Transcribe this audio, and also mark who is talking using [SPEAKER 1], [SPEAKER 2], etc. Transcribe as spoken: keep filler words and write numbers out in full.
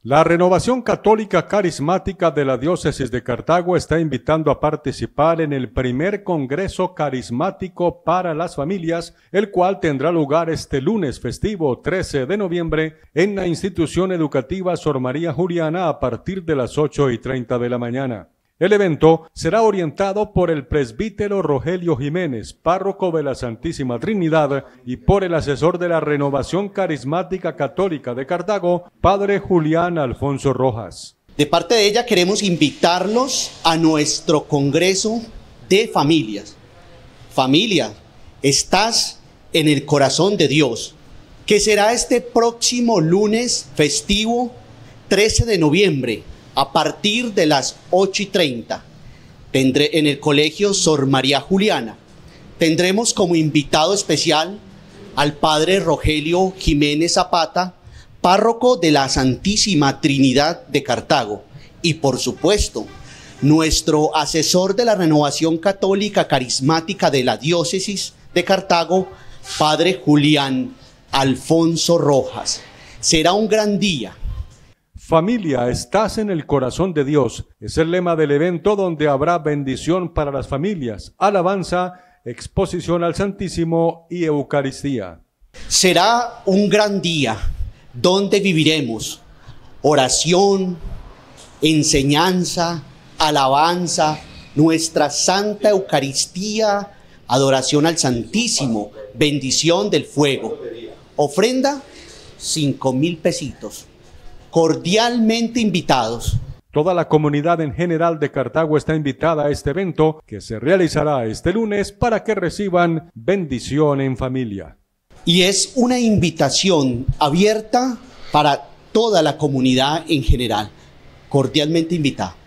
[SPEAKER 1] La Renovación Católica Carismática de la Diócesis de Cartago está invitando a participar en el primer Congreso Carismático para las Familias, el cual tendrá lugar este lunes festivo trece de noviembre en la institución educativa Sor María Juliana a partir de las ocho y treinta de la mañana. El evento será orientado por el presbítero Rogelio Jiménez, párroco de la Santísima Trinidad, y por el asesor de la Renovación Carismática Católica de Cartago, padre Julián Alfonso Rojas.
[SPEAKER 2] De parte de ella queremos invitarlos a nuestro Congreso de Familias. Familia, estás en el corazón de Dios, que será este próximo lunes festivo trece de noviembre, a partir de las ocho y treinta, tendré en el colegio Sor María Juliana. Tendremos como invitado especial al padre Rogelio Jiménez Zapata, párroco de la Santísima Trinidad de Cartago, y por supuesto, nuestro asesor de la Renovación Católica Carismática de la Diócesis de Cartago, padre Julián Alfonso Rojas. Será un gran día.
[SPEAKER 1] Familia, estás en el corazón de Dios. Es el lema del evento, donde habrá bendición para las familias, alabanza, exposición al Santísimo y Eucaristía.
[SPEAKER 2] Será un gran día donde viviremos oración, enseñanza, alabanza, nuestra Santa Eucaristía, adoración al Santísimo, bendición del fuego. Ofrenda, cinco mil pesitos. Cordialmente invitados.
[SPEAKER 1] Toda la comunidad en general de Cartago está invitada a este evento que se realizará este lunes para que reciban bendición en familia.
[SPEAKER 2] Y es una invitación abierta para toda la comunidad en general. Cordialmente invitada.